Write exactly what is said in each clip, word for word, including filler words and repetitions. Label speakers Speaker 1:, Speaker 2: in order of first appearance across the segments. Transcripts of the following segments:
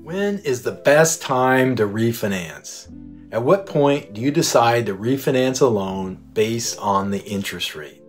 Speaker 1: When is the best time to refinance? At what point do you decide to refinance a loan based on the interest rate?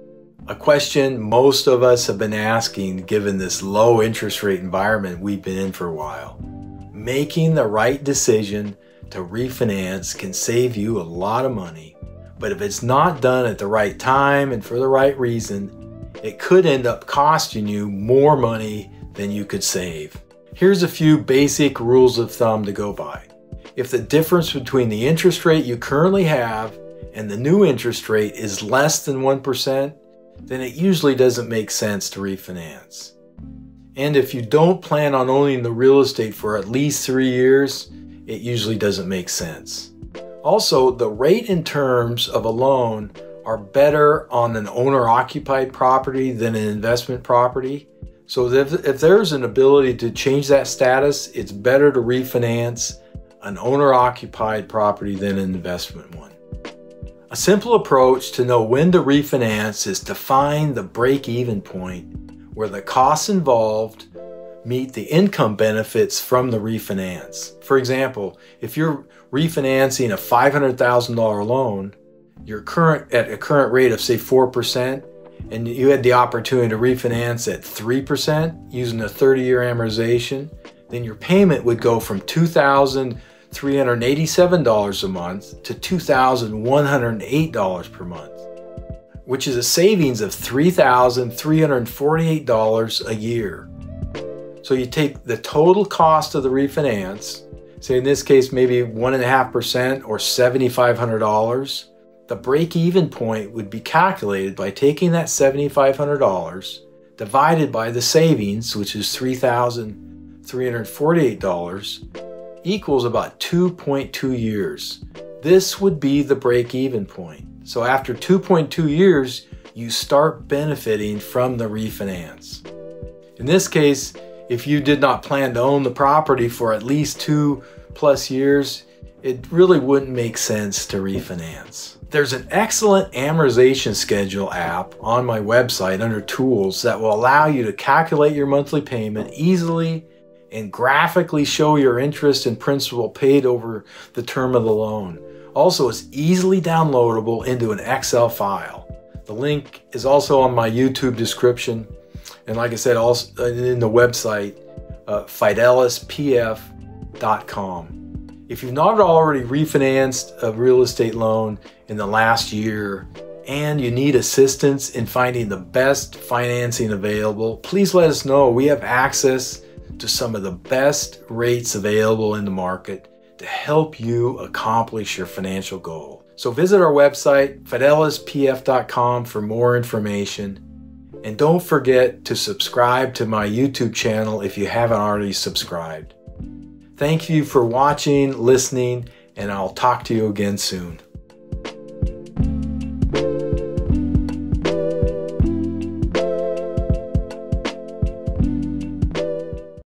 Speaker 1: A question most of us have been asking given this low interest rate environment we've been in for a while. Making the right decision to refinance can save you a lot of money, but if it's not done at the right time and for the right reason, it could end up costing you more money than you could save. Here's a few basic rules of thumb to go by. If the difference between the interest rate you currently have and the new interest rate is less than one percent, then it usually doesn't make sense to refinance. And if you don't plan on owning the real estate for at least three years, it usually doesn't make sense. Also, the rate and terms of a loan are better on an owner-occupied property than an investment property. So if, if there's an ability to change that status, it's better to refinance an owner-occupied property than an investment one. A simple approach to know when to refinance is to find the break-even point where the costs involved meet the income benefits from the refinance. For example, if you're refinancing a five hundred thousand dollar loan, you're current at a current rate of say four percent, and you had the opportunity to refinance at three percent using a thirty year amortization, then your payment would go from two thousand three hundred eighty-seven dollars a month to two thousand one hundred eight dollars per month, which is a savings of three thousand three hundred forty-eight dollars a year. So you take the total cost of the refinance, say in this case maybe one point five percent or seven thousand five hundred dollars. The break-even point would be calculated by taking that seven thousand five hundred dollars divided by the savings, which is three thousand three hundred forty-eight dollars, equals about two point two years. This would be the break-even point. So after two point two years, you start benefiting from the refinance. In this case, if you did not plan to own the property for at least two plus years, it really wouldn't make sense to refinance. There's an excellent amortization schedule app on my website under tools that will allow you to calculate your monthly payment easily and graphically show your interest and principal paid over the term of the loan. Also, it's easily downloadable into an Excel file. The link is also on my YouTube description, and like I said, also in the website, uh, fidelis p f dot com. If you've not already refinanced a real estate loan in the last year and you need assistance in finding the best financing available, please let us know. We have access to some of the best rates available in the market to help you accomplish your financial goal. So visit our website, fidelis p f dot com, for more information. And don't forget to subscribe to my YouTube channel if you haven't already subscribed. Thank you for watching, listening, and I'll talk to you again soon.